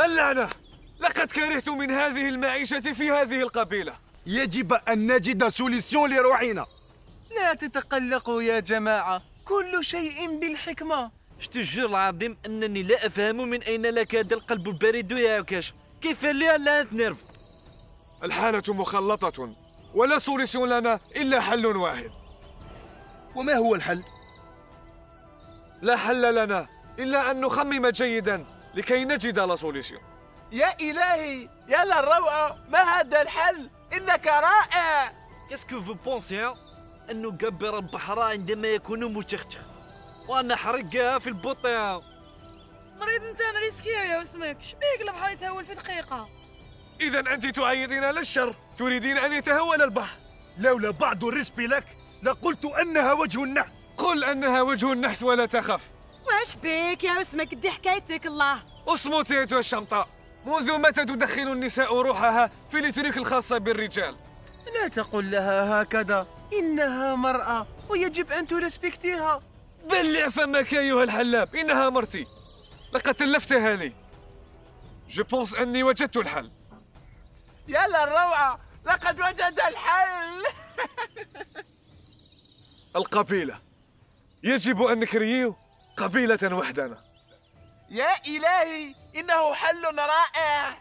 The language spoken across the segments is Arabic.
اللعنة! لقد كرهت من هذه المعيشة في هذه القبيلة. يجب أن نجد سوليسيون لروعنا. لا تتقلقوا يا جماعة، كل شيء بالحكمة. جتجر العظيم أنني لا أفهم من أين لك هذا القلب البارد يا عكاش. كيف لي لا تنرف؟ الحالة مخلطة ولا سوليسيون لنا إلا حل واحد. وما هو الحل؟ لا حل لنا إلا أن نخمم جيدا لكي نجد لا سوليسيون. يا إلهي، يا للروعة، ما هذا الحل؟ إنك رائع. كاسكو فو بونسي أنه قبر البحر عندما يكون مشخشخ ونحرقها في البطيء. مريض انت انا ريسكيو يا اسمك، شبيك البحر يتهول في دقيقة؟ إذا أنت تعيدين للشر، تريدين أن يتهول البحر. لولا بعض الرزق لك لقلت أنها وجه النحس. قل أنها وجه النحس ولا تخف. واش بيك يا اسمك؟ دي حكايتك الله. اصمتي أيتها الشمطاء، منذ متى تدخن النساء روحها في الإلكتريك الخاصة بالرجال؟ لا تقل لها هكذا، إنها مرأة ويجب أن ترسبكتيها. بلع فمك أيها الحلاب، إنها مرتي. لقد تلفتها لي. جو بونس أني وجدت الحل. يا للروعة، لقد وجد الحل. القبيلة. يجب أن نكريو قبيلة وحدنا. يا إلهي، إنه حل رائع.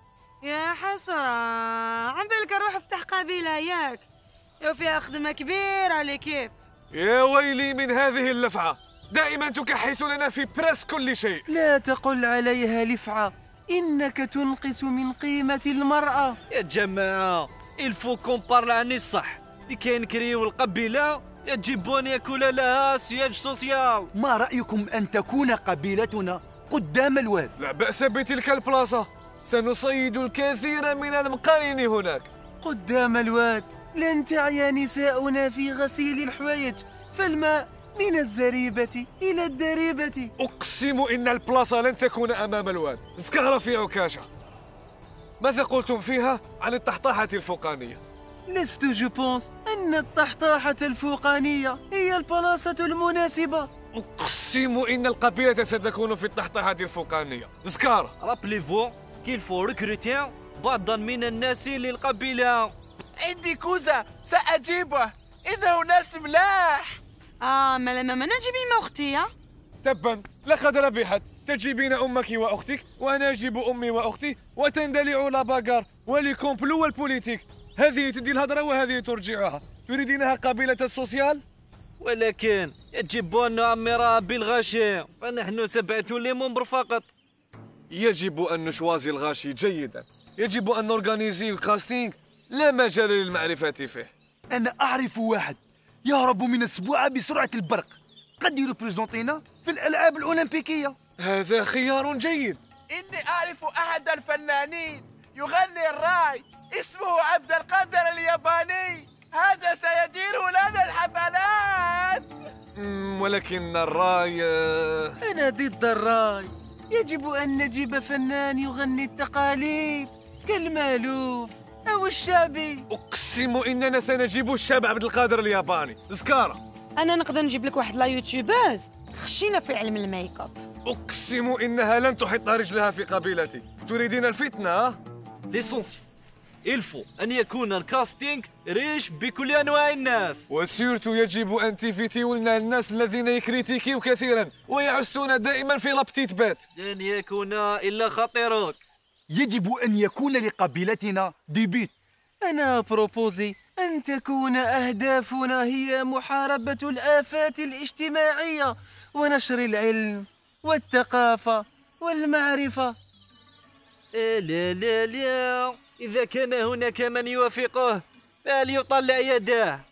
يا حسرة، عم بالك نروح افتح قبيلة ياك؟ لو فيها خدمة كبيرة لكيف. يا ويلي من هذه اللفعة، دائما تكحس لنا في بريس كل شيء. لا تقل عليها لفعة، إنك تنقص من قيمة المرأة. يا جماعة الفو كومبارل عني الصح. لكي نكريو القبيلة يجب أن يكون لها سياج سوسيال. ما رأيكم أن تكون قبيلتنا قدام الواد؟ لا بأس بتلك البلاصة، سنصيد الكثير من المقارن هناك. قدام الواد؟ لن تعيا نساؤنا في غسيل الحوايج، فالماء من الزريبة إلى الدريبة. أقسم إن البلاصة لن تكون أمام الواد. زكارة في عكاشة. ماذا قلتم فيها عن الطحطاحة الفوقانية؟ لست جو بونس أن الطحطاحة الفوقانية هي البلاصة المناسبة. أقسم إن القبيلة ستكون في الطحطاحة الفوقانية. زكارة. رابليفو كيل فو ريكروتي بعضا من الناس للقبيلة. عندي كوزة سأجيبه، إنه ناس ملاح. ما لما ما نجيب ما أختي يا؟ تبا، لقد ربحت. تجيبين أمك وأختك وأنا أجيب أمي وأختي وتندلع لا باغار ولكومبلو والبوليتيك. هذه تدي الهضرة وهذه ترجعها. تريدينها قبيلة السوسيال؟ ولكن يجب أن نعمرها بالغاشي، فنحن 7 لممبر فقط. يجب أن نشوازي الغاشي جيدا. يجب أن نورغانيزي الكاستينغ، لا مجال للمعرفة فيه. أنا أعرف واحد يهرب من السبوعة بسرعة البرق، قد يريبريزونتينا في الألعاب الأولمبيكية. هذا خيار جيد. إني أعرف أحد الفنانين يغني الراي، اسمه عبد القادر الياباني. هذا سيدير لنا الحفلات. ولكن الراي أنا ضد الراي. يجب أن نجيب فنان يغني التقاليد كالمالوف أو الشعبي. أقسم إننا سنجيب الشاب عبد القادر الياباني. زكارة. أنا نقدر نجيب لك واحد لا يوتيوباز خشينا في علم الميك اب. أقسم إنها لن تحط رجلها في قبيلتي. تريدين الفتنة؟ ليسونسي الفو أن يكون الكاستينغ ريش بكل أنواع الناس، وسيرتو يجب أن تيفيتيو لنا الناس الذين يكريتيكيو كثيرا ويعسون دائما في لابتيت بات. لن يكون إلا خطيرك. يجب أن يكون لقبيلتنا ديبيت. أنا بروبوزي أن تكون أهدافنا هي محاربة الآفات الاجتماعية ونشر العلم والثقافة والمعرفة. لا لا لا، إذا كان هناك من يوافقه فليطلع يداه.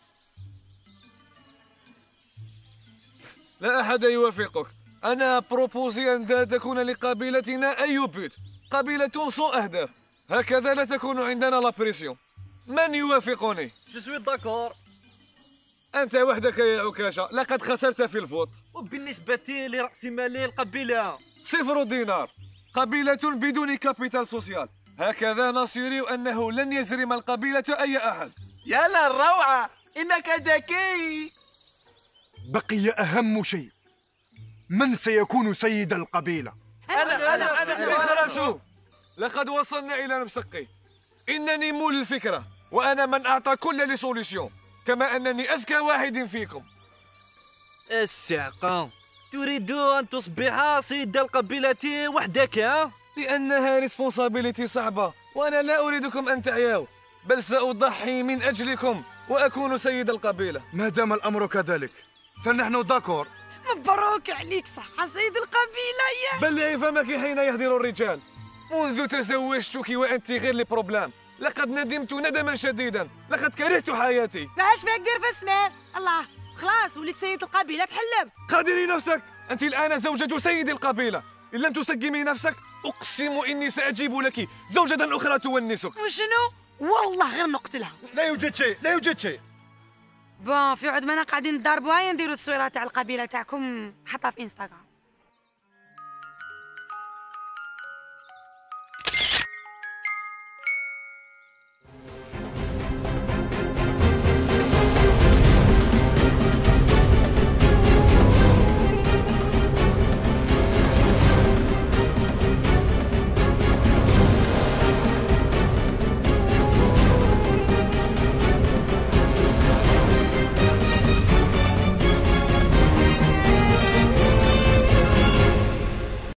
لا أحد يوافقك. أنا بروبوزي أن تكون لقبيلتنا أي بيت، قبيلة سو أهداف. هكذا لا تكون عندنا لا بريسيون. من يوافقني؟ جو سوي داكور. أنت وحدك يا عكاشة، لقد خسرت في الفوت. وبالنسبة لرأس مال القبيلة 0 دينار. قبيلة بدون كابيتال سوسيال. هكذا نصير أنه لن يزرم القبيلة أي أحد. يا للروعة، إنك ذكي. بقي أهم شيء، من سيكون سيد القبيلة؟ اخرسوا. لقد وصلنا إلى المسقي. إنني مول الفكرة، وأنا من أعطى كل لسوليسيون، كما أنني أذكى واحد فيكم. السعقة، تريد أن تصبح سيد القبيلة وحدك ها؟ لأنها ريسبونسابيلتي صعبة، وأنا لا أريدكم أن تعياوا، بل سأضحي من أجلكم وأكون سيد القبيلة. ما دام الأمر كذلك فنحن داكور. مبروك عليك صح سيد القبيلة يا. بلعي فمك حين يهدر الرجال. منذ تزوجتك وأنت غير البروبلام، لقد ندمت ندما شديدا، لقد كرهت حياتي. ما عادش بك دير في السمان. الله خلاص وليت سيد القبيلة تحلبت. قدري نفسك، أنت الآن زوجة سيد القبيلة. إن لم تسقمي نفسك أقسم إني سأجيب لك زوجة أخرى تونسك. وشنو؟ والله غير نقتلها. لا يوجد شيء، لا يوجد شيء. بون في عود مانا قاعدين نضربوها نديروا التصويرات تاع القبيلة تاعكم حطها في انستغرام.